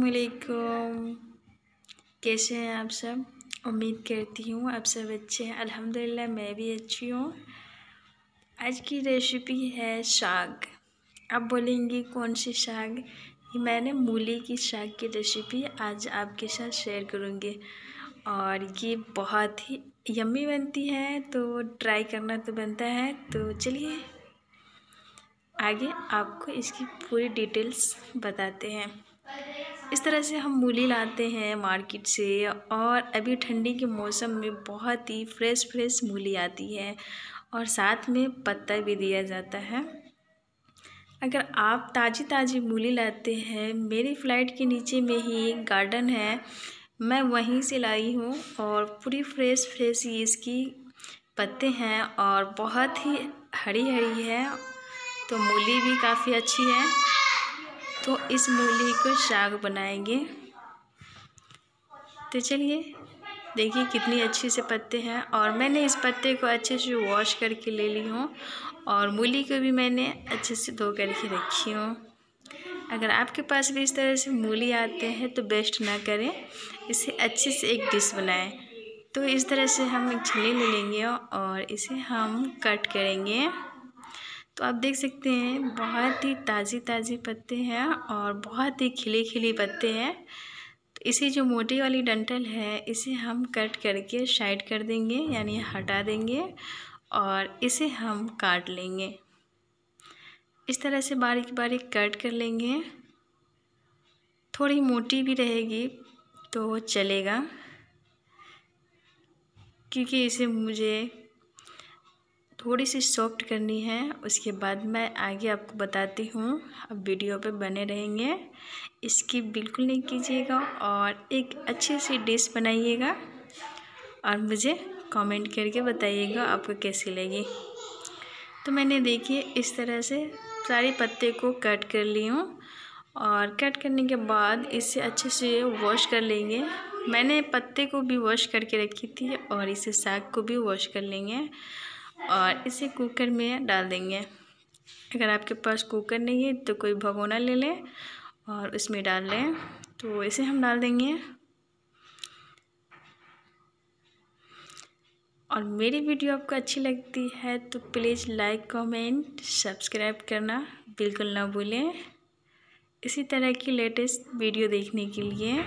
अस्सलामुअलैकुम। कैसे हैं आप सब? उम्मीद करती हूँ आप सब अच्छे हैं। अल्हम्दुलिल्लाह मैं भी अच्छी हूँ। आज की रेसिपी है साग। आप बोलेंगी कौन सी साग? मैंने मूली की साग की रेसिपी आज आपके साथ शेयर करूँगी और ये बहुत ही यम्मी बनती है, तो ट्राई करना तो बनता है। तो चलिए आगे आपको इसकी पूरी डिटेल्स बताते हैं। इस तरह से हम मूली लाते हैं मार्केट से, और अभी ठंडी के मौसम में बहुत ही फ्रेश मूली आती है और साथ में पत्ता भी दिया जाता है। अगर आप ताज़ी मूली लाते हैं, मेरी फ्लैट के नीचे में ही एक गार्डन है, मैं वहीं से लाई हूँ और पूरी फ्रेश ही इसकी पत्ते हैं और बहुत ही हरी है, तो मूली भी काफ़ी अच्छी है। तो इस मूली को साग बनाएंगे। तो चलिए देखिए कितनी अच्छी से पत्ते हैं, और मैंने इस पत्ते को अच्छे से वॉश करके ले ली हूँ और मूली को भी मैंने अच्छे से धो करके रखी हूँ। अगर आपके पास भी इस तरह से मूली आते हैं तो वेस्ट ना करें, इसे अच्छे से एक डिश बनाएं। तो इस तरह से हम एक छीले ले लेंगे और इसे हम कट करेंगे। तो आप देख सकते हैं बहुत ही ताज़ी पत्ते हैं और बहुत ही खिले पत्ते हैं। तो इसी जो मोटी वाली डंठल है इसे हम कट करके साइड कर देंगे, यानी हटा देंगे, और इसे हम काट लेंगे। इस तरह से बारीक कट कर लेंगे। थोड़ी मोटी भी रहेगी तो चलेगा, क्योंकि इसे मुझे थोड़ी सी सॉफ्ट करनी है। उसके बाद मैं आगे आपको बताती हूँ। अब वीडियो पे बने रहेंगे, इसकी बिल्कुल नहीं कीजिएगा और एक अच्छी सी डिश बनाइएगा और मुझे कमेंट करके बताइएगा आपको कैसी लगी। तो मैंने देखिए इस तरह से सारे पत्ते को कट कर ली हूँ, और कट करने के बाद इसे अच्छे से वॉश कर लेंगे। मैंने पत्ते को भी वॉश करके रखी थी और इसे साग को भी वॉश कर लेंगे और इसे कुकर में डाल देंगे। अगर आपके पास कुकर नहीं है तो कोई भगोना ले लें और उसमें डाल लें। तो इसे हम डाल देंगे। और मेरी वीडियो आपको अच्छी लगती है तो प्लीज़ लाइक कमेंट सब्सक्राइब करना बिल्कुल ना भूलें, इसी तरह की लेटेस्ट वीडियो देखने के लिए।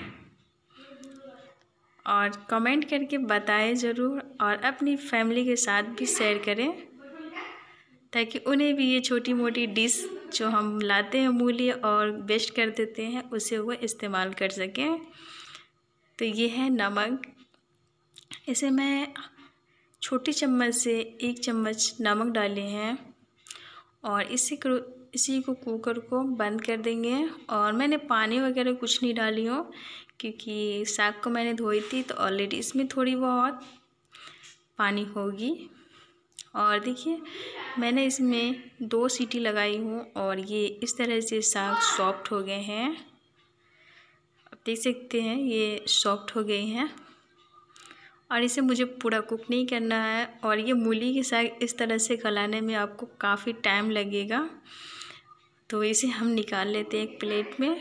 और कमेंट करके बताएं ज़रूर, और अपनी फैमिली के साथ भी शेयर करें ताकि उन्हें भी ये छोटी मोटी डिश जो हम लाते हैं मूली और वेस्ट कर देते हैं उसे वो इस्तेमाल कर सकें। तो ये है नमक। इसे मैं छोटी चम्मच से 1 चम्मच नमक डाले हैं और इसी को कुकर को बंद कर देंगे। और मैंने पानी वगैरह कुछ नहीं डाली हूँ, क्योंकि साग को मैंने धोई थी तो ऑलरेडी इसमें थोड़ी बहुत पानी होगी। और देखिए मैंने इसमें 2 सीटी लगाई हूँ और ये इस तरह से साग सॉफ्ट हो गए हैं। आप देख सकते हैं ये सॉफ्ट हो गए हैं, और इसे मुझे पूरा कुक नहीं करना है। और ये मूली के साग इस तरह से गलाने में आपको काफ़ी टाइम लगेगा। तो इसे हम निकाल लेते हैं एक प्लेट में।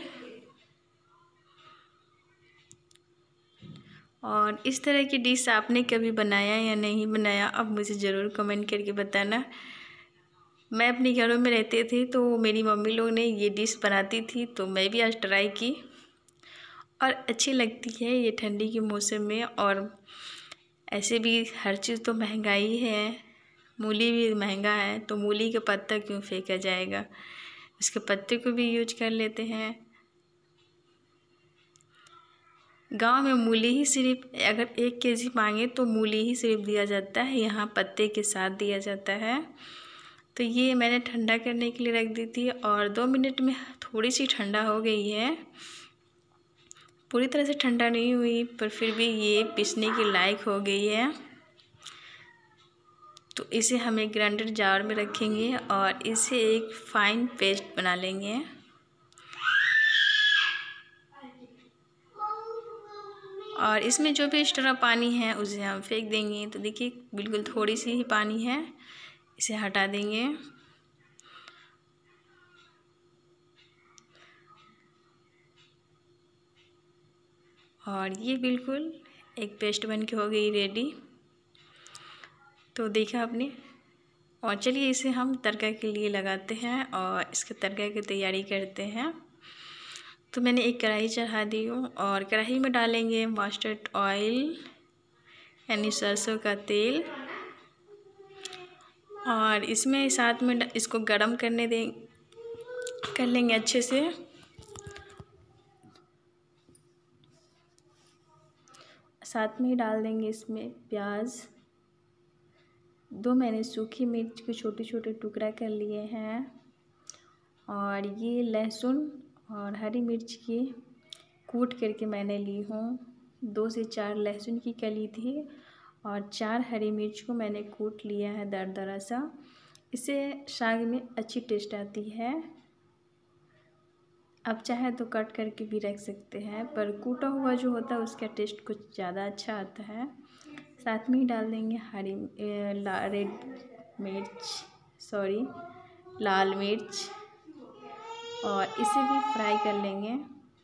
और इस तरह की डिश आपने कभी बनाया या नहीं बनाया, अब मुझे ज़रूर कमेंट करके बताना। मैं अपने घरों में रहते थे तो मेरी मम्मी लोग ने ये डिश बनाती थी, तो मैं भी आज ट्राई की और अच्छी लगती है ये ठंडी के मौसम में। और ऐसे भी हर चीज़ तो महंगाई है, मूली भी महंगा है, तो मूली का पत्ता क्यों फेंका जाएगा, उसके पत्ते को भी यूज कर लेते हैं। गांव में मूली ही सिर्फ अगर 1 केजी मांगे तो मूली ही सिर्फ दिया जाता है, यहाँ पत्ते के साथ दिया जाता है। तो ये मैंने ठंडा करने के लिए रख दी थी और 2 मिनट में थोड़ी सी ठंडा हो गई है। पूरी तरह से ठंडा नहीं हुई पर फिर भी ये पीसने के लायक हो गई है। तो इसे हम एक ग्राइंडर जार में रखेंगे और इसे एक फाइन पेस्ट बना लेंगे। और इसमें जो भी एक्स्ट्रा पानी है उसे हम फेंक देंगे। तो देखिए बिल्कुल थोड़ी सी ही पानी है, इसे हटा देंगे। और ये बिल्कुल एक पेस्ट बन के हो गई रेडी। तो देखा आपने। और चलिए इसे हम तड़का के लिए लगाते हैं और इसके तड़का की तैयारी करते हैं। तो मैंने एक कढ़ाई चढ़ा दी हूँ और कढ़ाई में डालेंगे मस्टर्ड ऑयल यानी सरसों का तेल। और इसमें साथ में इसको गरम कर लेंगे अच्छे से। साथ में ही डाल देंगे इसमें प्याज। 2 मैंने सूखी मिर्च के छोटे छोटे टुकड़ा कर लिए हैं। और ये लहसुन और हरी मिर्च की कूट करके मैंने ली हूँ। 2 से 4 लहसुन की कली थी और 4 हरी मिर्च को मैंने कूट लिया है दरदरा सा। इससे साग में अच्छी टेस्ट आती है। आप चाहे तो कट करके भी रख सकते हैं, पर कूटा हुआ जो होता है उसका टेस्ट कुछ ज़्यादा अच्छा आता है। साथ में ही डाल देंगे लाल मिर्च और इसे भी फ्राई कर लेंगे।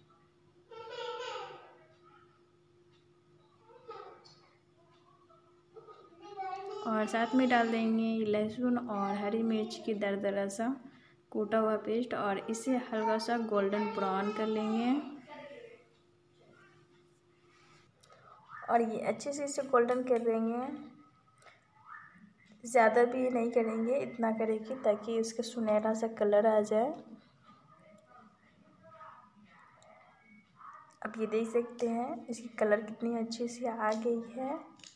और साथ में डाल देंगे लहसुन और हरी मिर्च की दरदरा सा कूटा हुआ पेस्ट और इसे हल्का सा गोल्डन ब्राउन कर लेंगे। और ये अच्छे से इसे गोल्डन कर देंगे। ज़्यादा भी नहीं करेंगे, इतना करेंगे ताकि इसका सुनहरा सा कलर आ जाए। अब ये देख सकते हैं इसकी कलर कितनी अच्छी सी आ गई है।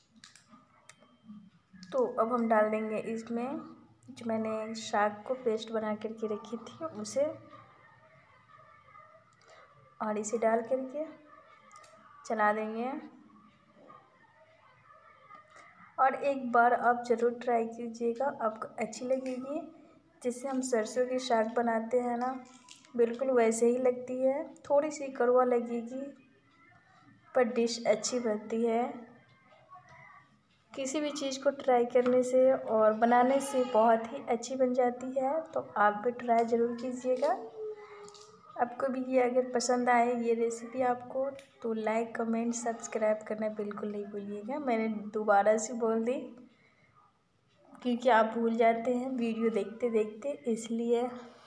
तो अब हम डाल देंगे इसमें जो मैंने साग को पेस्ट बना करके रखी थी उसे, और इसे डाल करके चला देंगे। और एक बार आप ज़रूर ट्राई कीजिएगा, आपको अच्छी लगेगी। जैसे हम सरसों के साग बनाते हैं ना, बिल्कुल वैसे ही लगती है। थोड़ी सी कड़वा लगेगी पर डिश अच्छी बनती है। किसी भी चीज़ को ट्राई करने से और बनाने से बहुत ही अच्छी बन जाती है। तो आप भी ट्राई ज़रूर कीजिएगा। आपको भी ये अगर पसंद आए ये रेसिपी आपको, तो लाइक कमेंट सब्सक्राइब करना बिल्कुल नहीं भूलिएगा। मैंने दोबारा से बोल दी क्योंकि आप भूल जाते हैं वीडियो देखते देखते, इसलिए।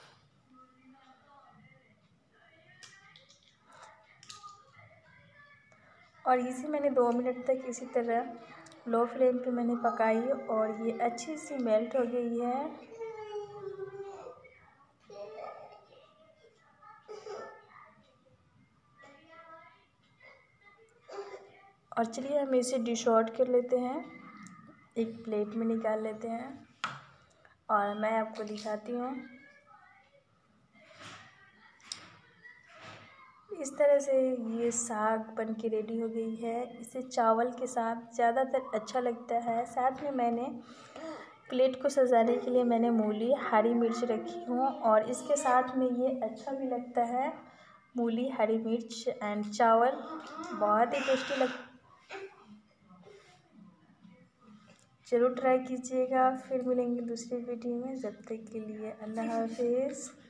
और इसे मैंने 2 मिनट तक इसी तरह लो फ्लेम पे मैंने पकाई और ये अच्छी सी मेल्ट हो गई है। और चलिए हम इसे डिश आउट कर लेते हैं, एक प्लेट में निकाल लेते हैं और मैं आपको दिखाती हूँ। इस तरह से ये साग बन के रेडी हो गई है। इसे चावल के साथ ज़्यादातर अच्छा लगता है। साथ में मैंने प्लेट को सजाने के लिए मैंने मूली हरी मिर्च रखी हूँ और इसके साथ में ये अच्छा भी लगता है। मूली हरी मिर्च एंड चावल बहुत ही टेस्टी ज़रूर ट्राई कीजिएगा। फिर मिलेंगे दूसरी वीडियो में, जब तक के लिए अल्लाह हाफिज़।